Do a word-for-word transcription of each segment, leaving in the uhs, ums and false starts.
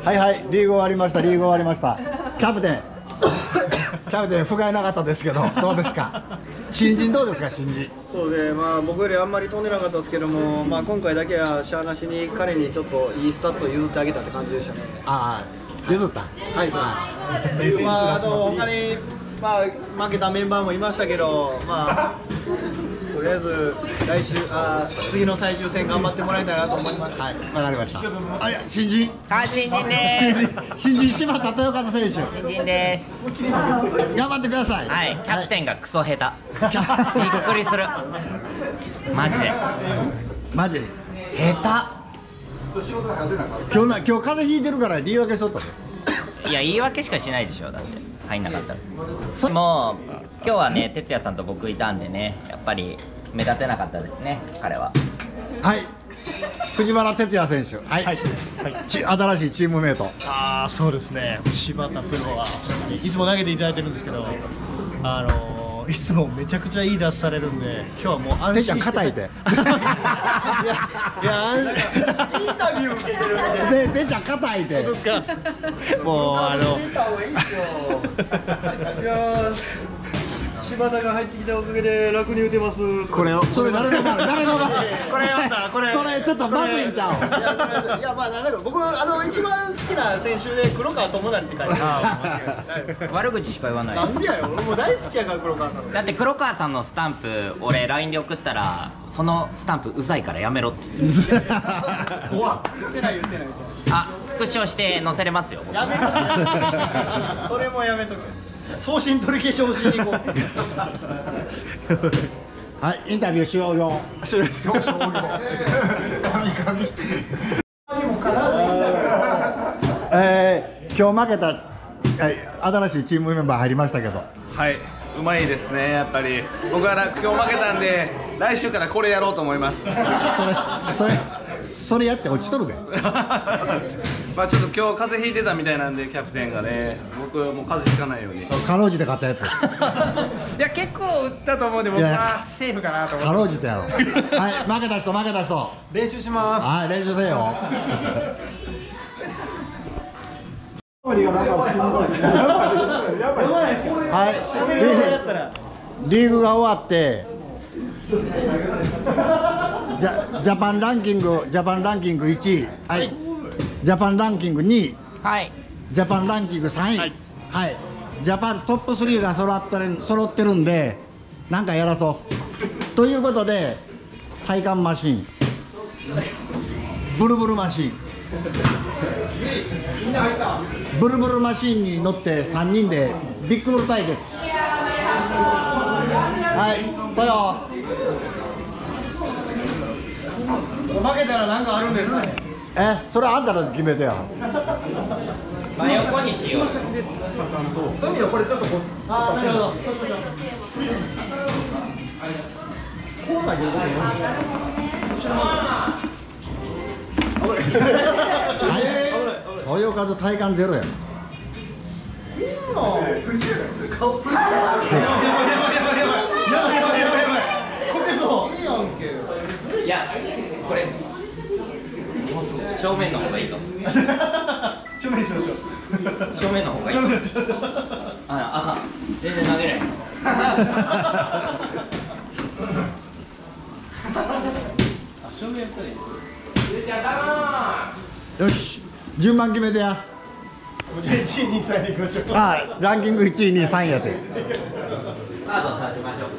はいはい、リーグ終わりました、リーグ終わりました。キャプテン、キャプテン、不甲斐なかったですけど、どうですか、新人どうですか、新人。 そうで、まあ、僕よりあんまり飛んでなかったですけども、まあ、今回だけはしゃあなしに彼にちょっといいスタッツを譲ってあげたって感じでしたね。 ああ、譲った。 はい、そう。まあ、あと他に、まあ、負けたメンバーもいましたけど、まあ、とりあえず来週、あ次の最終戦頑張ってもらいたいなと思います。 はい、わかりました。あ、いや、新人。 はい、新人です。 新人、柴田豊和選手。 新人です。 頑張ってください。 はい、キャプテンがクソ下手。びっくりする。マジで。 マジ。 下手。今日な、今日風邪ひいてるから言い訳しとったで。 手。いや、言い訳しかしないでしょ、だって。入んなかったら。もう今日はね、哲也さんと僕いたんでね、やっぱり目立てなかったですね、彼は。 はい、藤原哲也選手、はい、はいはい、ち新しいチームメイト。 ああ、そうですね、柴田プロはいつも投げていただいてるんですけど、あのーいつもめちゃくちゃいい出しされるんで、今日はもう安心して。 てっちゃん肩いて。 いや、いや、インタビュー受けてるみたいな。 で、てっちゃん肩いて。 もうあの。 いや柴田が入ってきたおかげで楽に打てます。 これを。 それ誰の番？誰の番？ これ読んだ。これ。 それちょっとまずいんちゃう？ いや、まあ、なんか僕あの一番好きな選手で黒川智成って書いてある。悪口しか言わない。 なんでやよ、俺も大好きやから黒川さん。 だって黒川さんのスタンプ、俺 ライン で送ったら、そのスタンプうざいからやめろって言ってる。 怖っ。言ってない言ってない。 あ、スクショして載せれますよ。 やめとけ。それもやめとけ。送信取り消しをしに行こう。 はい、インタビュー終了。終了。終了。神々。えー、今日負けた、新しいチームメンバー入りましたけど。 はい、うまいですね、やっぱり。僕は今日負けたんで、来週からこれやろうと思います。それ、 それ、それやって落ちとるで。 まあちょっと今日風邪ひいてたみたいなんで、キャプテンがね、僕もう風邪ひかないように。 かろうじて勝ったやつ。 いや、結構打ったと思うんで、僕はセーフかなと思って。 かろうじてやろ。はい、負けた人、負けた人。 練習します。 はい、練習せよ。はい、リーグが終わってジャ、ジャパンランキング、ジャパンランキングいちい、はい、ジャパンランキングにい、 はい、 ジャパンランキングさんい、はい、はい、ジャパントップスリーが揃ってる、揃ってるんで、なんかやらそう。ということで、体幹マシン、ブルブルマシン。ブルブルマシンに乗ってさんにんでビッグブル対決。はい、豊。 負けたら何かあるんですかね。 え、それあんたら決めてよ。 真横にしよう。 そういう意味でこれちょっとこう。ああ、なるほど。コーナー入れることない。 豊和体感ゼロや。 いや、これ正面の方がいいかも。 正面にしましょう。 正面の方がいい。あ、あ、全然投げない。 正面やったらいい。 よし、順番決めてや。 いちいにさんでいきましょう。 はい、ランキングいちいにさんいやて。 カードをさしましょう。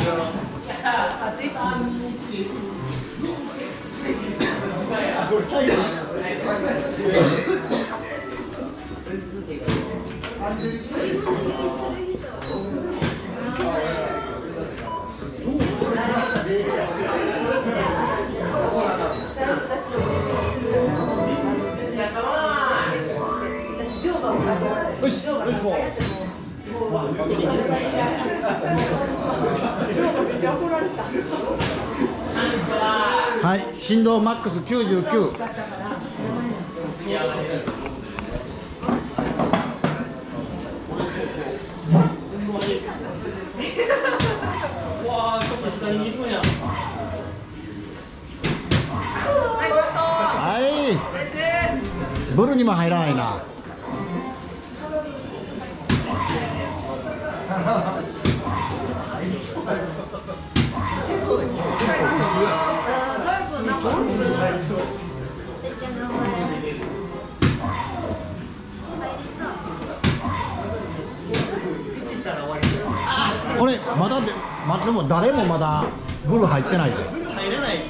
よし、よし、もう。はい、振動マックスきゅうじゅうきゅう。はい、ブルルにも入らないな。これまだで、ま、でも誰もまだブル入ってないで。 入れない。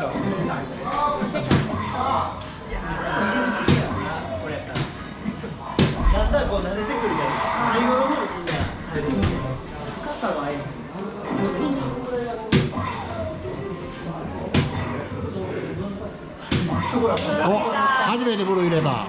だんだんこう慣れてくるじゃん。最後の方みんな深さがいい。 お、初めてブル入れた。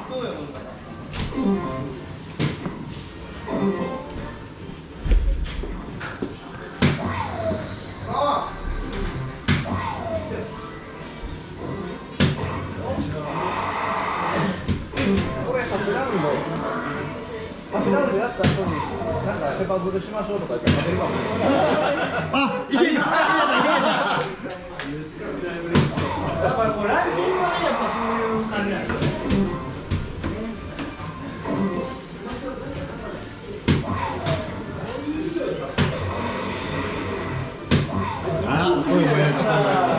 セパブルしましょうとか言って食べるかも。 あ、入れた入れた入れた。 やっぱりこうランキングはね、やっぱそういう感じなんですよ。 あ、声も入れた。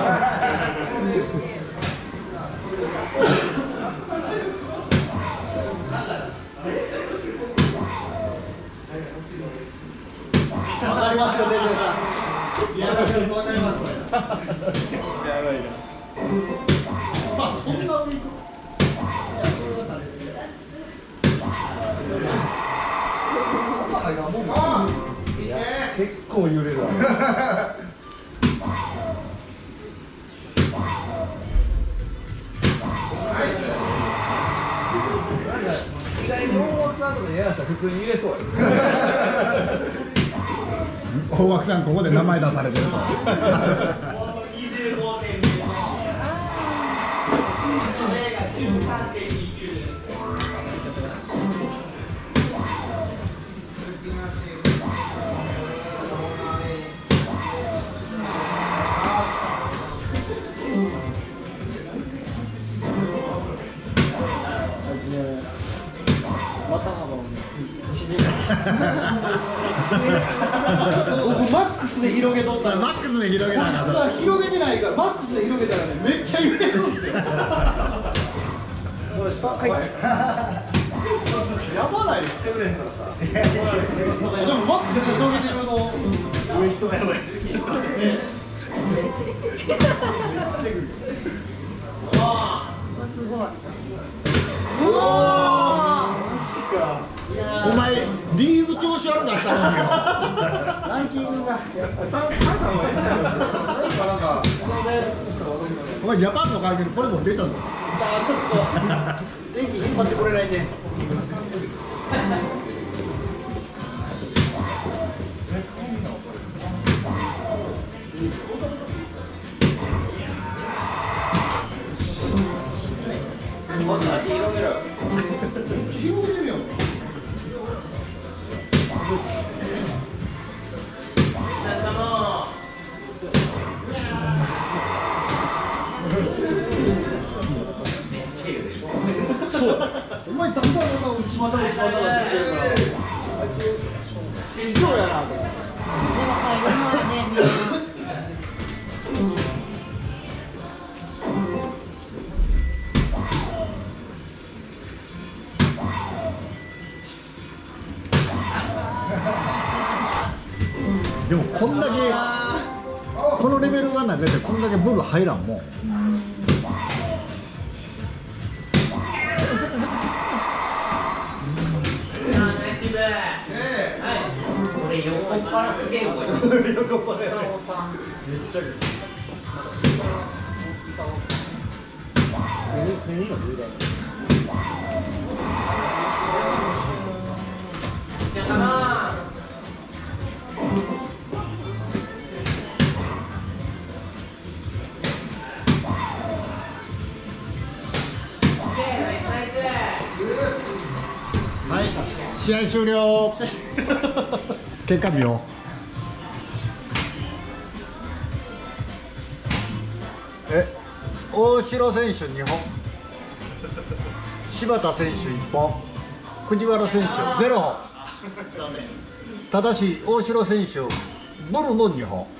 わかりますよ、デジェさん。いや、わかります。やばいな。あ、そんな上に。いや、そういうことですね。 結構揺れるわ。意外に大枠後でやらしたら普通に入れそうや。 大枠さんここで名前出されてると。 僕マックスで広げとったら、 マックスで広げたマックスは広げてないから、マックスで広げたらね、めっちゃ揺れるんですよ。どうしたはいやばないです。でもマックスで広げてるのウエストがやばい。ああ、すごい。うわー、マジか。 お前リーグ調子悪かったのによ。 ランキングがやっぱりなんかお前ジャパンの会見にこれも出たの。 ちょっと電気引っ張ってくれないね。もっと足広げろ。広げてるよ。そう。お前だんだんなんか内股内股が出てるから。健常やなと思って。でも入る前ねみんな。 でもこんだけこのレベルが投げてこんだけブル入らんもん。 これ横っ腹すげえ動いてる。横っ腹。めっちゃ。何の部だよ。やったな。 はい、試合終了。結果見よう。え、大城選手にほん柴田選手いっぽん、藤原選手ゼロほん、ただし大城選手ブルもにほん、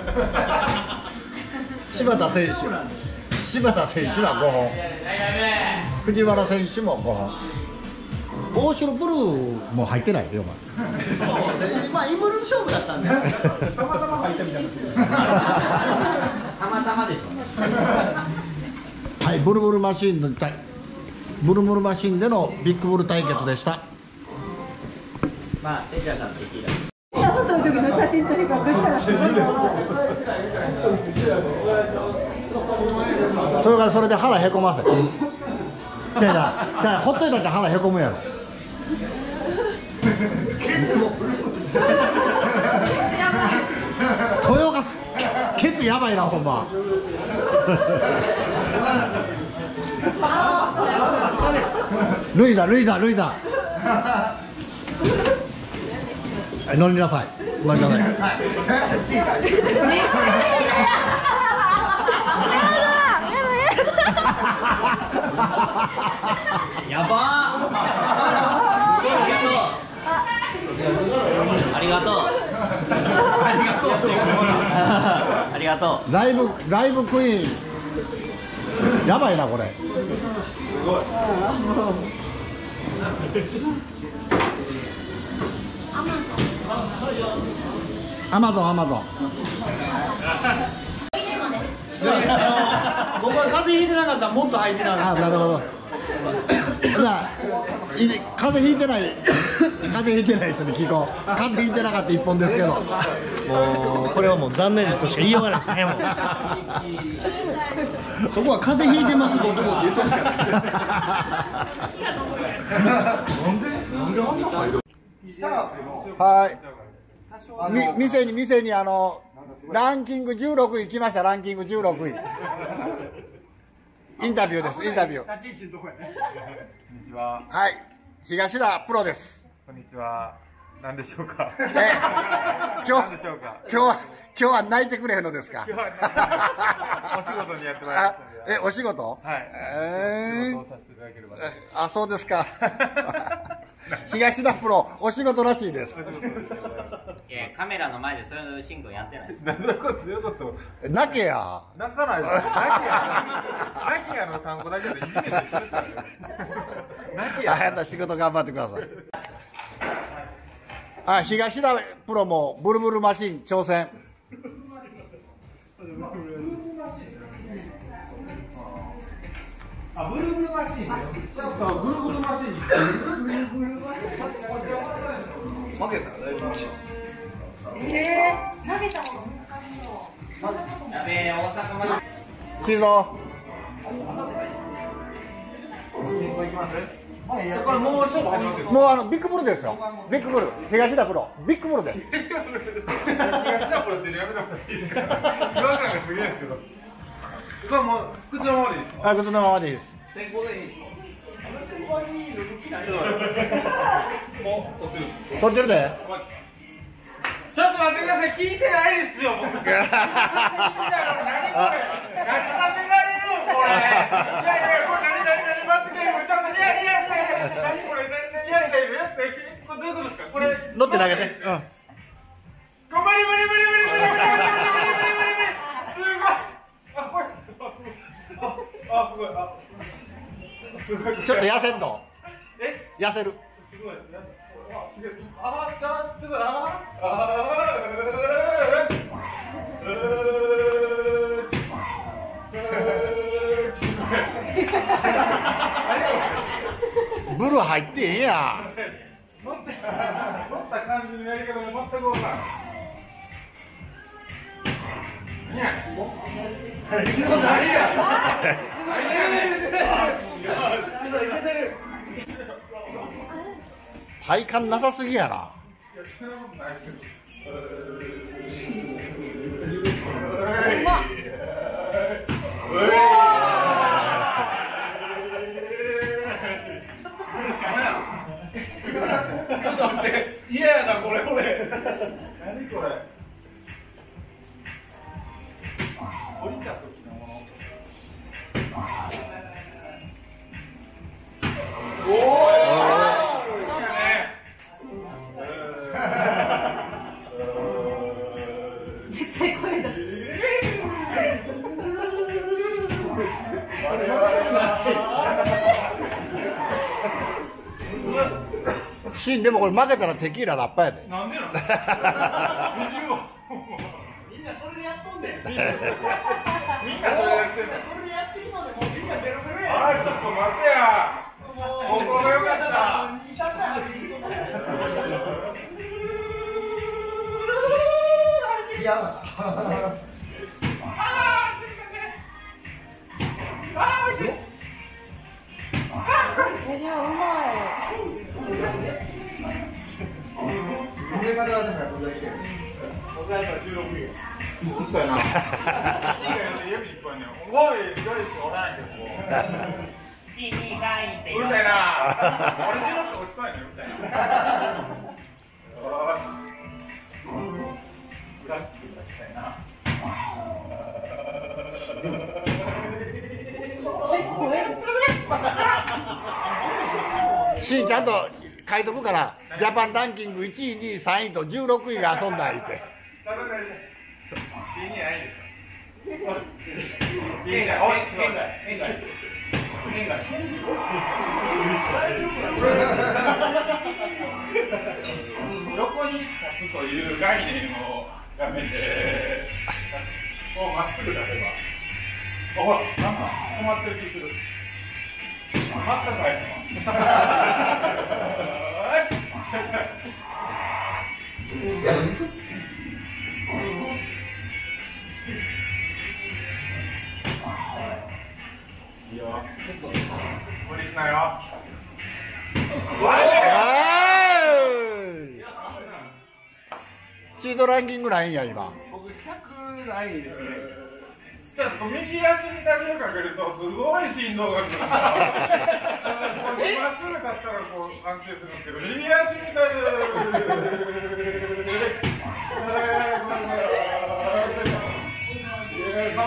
柴田選手柴田選手はごほん、藤原選手もごほん、大城ブルーも入ってないよ、 そうで、まあイブル勝負だったんでたまたま入ったみたいですけどたまたまでしょはい、ブルブルマシーンの対ブルブルマシーンでのビッグブル対決でした。 まあ、哲也さんテキーラ細い時の写真撮り方したらそれからそれで腹へこませじゃあじゃあほっといたって腹へこむやろ豊勝ケツやばいなほんまルイだルイだルイだ乗りなさい乗りなさいやばーありがとうありがとうありがとうライブライブクイーンやばいなこれアマゾンアマゾン僕は風邪ひいてなかったらもっと入ってなかった。 あ、なるほど。じゃあい風邪ひいてない風邪ひいてない人に聞こう。風邪ひいてなかった一本ですけど。もうこれはもう残念としか言いようがないですね。もうそこは風邪ひいてます僕もって言ってほしかった。なんでなんであんな入る。はい。み店に店にあのランキングじゅうろくい来ました。ランキングじゅうろくい。インタビューです。インタビュー。 こんにちは。 はい。東田プロです。 こんにちは。何でしょうか。 え、今日何でしょうか。 今日は今日は泣いてくれへんのですか。 今日はお仕事にやってまいりましたので。 え、お仕事？ はい。 えー、 仕事をさせていただければ。 あ、そうですか。東田プロお仕事らしいです。 いやカメラの前でそういうシンクやってないです。 どういうことどういうこと。 泣けや。 泣かないです。泣けや。泣けやの単語だけでいじめと一緒ですからね。泣けや。 あやった仕事頑張ってください。あ、東田プロもブルブルマシン挑戦。 あ、ブルブルマシーン。そう、ブルブルマシーン。負けたら大丈夫でしょ。 えー、投げた方が難しそう。 やべえ、大阪まで。 シーゾこれもう勝負始まってる。 もうあのビッグブルですよ。ビッグブル東田プロビッグブルです。 東田プロってやめた方がいいですか。違和感がすげえですけど。これもう靴のままでいいですか。 あ、靴のままでいいです。 先行でいいですか。もう撮ってる。 撮ってるで。 ちょっと待ってください。聞いてないですよ。僕。何これ。何させられるのこれ。いやいやこれ何何何罰ゲームちょっといやいやいや何これ何やりたいのやつこれどういうことですかこれ。 乗って投げて。うん。 頑張り無理無理無理無理無理無理無理無理無理無理すごい。あこれ。あすごいあ。すごい。 ちょっと痩せんの。 え？ 痩せる。 すごいですね。あすごい。あーすごいあーあブル入ってええや。 乗った乗った感じのやり方が全く分からん。何や。何や。 体感なさすぎやな。 ちょっと待って、嫌やなこれこれ。何これ。降りた時のもの。 シンでもこれ負けたらテキーララッパやで。 なんでなんみんなそれでやっとんねん。みんなそれやってんの。それでやってるのでもうみんなベロベロや。あ、ちょっと待ってや。ここがよかった。いや。ああ、おいしい。 え、でもうまい。 入れ方はですね、これだけ。 僕はじゅうろく位。そうやな。指いっぱいね。おもろいよりしかおらないけど。うるさいな。俺じゅうろく落ちそうやねん、うるさいな。ブラックしたいな。 シンちゃんと書いとくからジャパンランキングいちいにいさんいとじゅうろくいが遊んだ言うて。 いいんじゃないですか。県外、おい、県外、県外、県外。どこに立つという概念をやめて、こうまっすぐ立てば。あ、ほら、なんか止まってる気する。全く入ってます。いいよ。無理しないよ。 シードランキングないんや今。 僕ひゃくないですね。ただ右足にだけかけるとすごい振動がきます。まっすぐ立ったらこう安定するんですけど、右足にだけ。カモ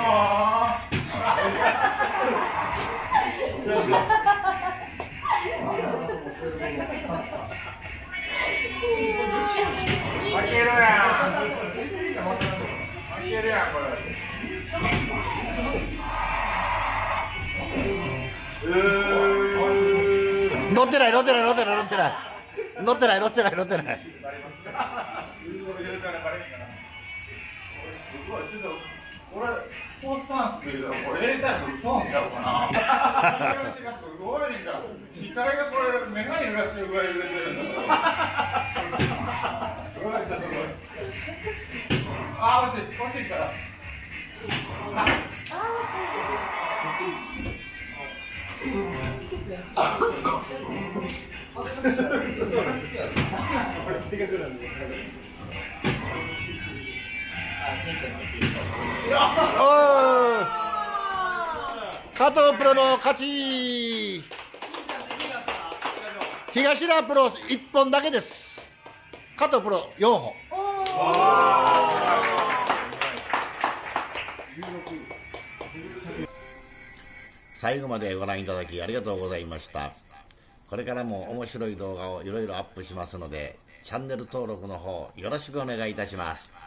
負けるやん。負けるやんこれ。 乗ってない乗ってない乗ってない乗ってない乗ってない乗ってない乗ってない。 俺、フォースタンスで言うと、これ A タイプ嘘なんちゃうかな。右足がすごいんだ。視界がこれ、メガネ揺らしてるぐらい揺れてるんだから。すごい、ちょっとすごい。あー、惜しい、惜しいから。あー、惜し加藤プロの勝ち。東田プロいっぽんだけです。加藤プロよんほん。最後までご覧いただきありがとうございました。これからも面白い動画をいろいろアップしますので、チャンネル登録の方よろしくお願いいたします。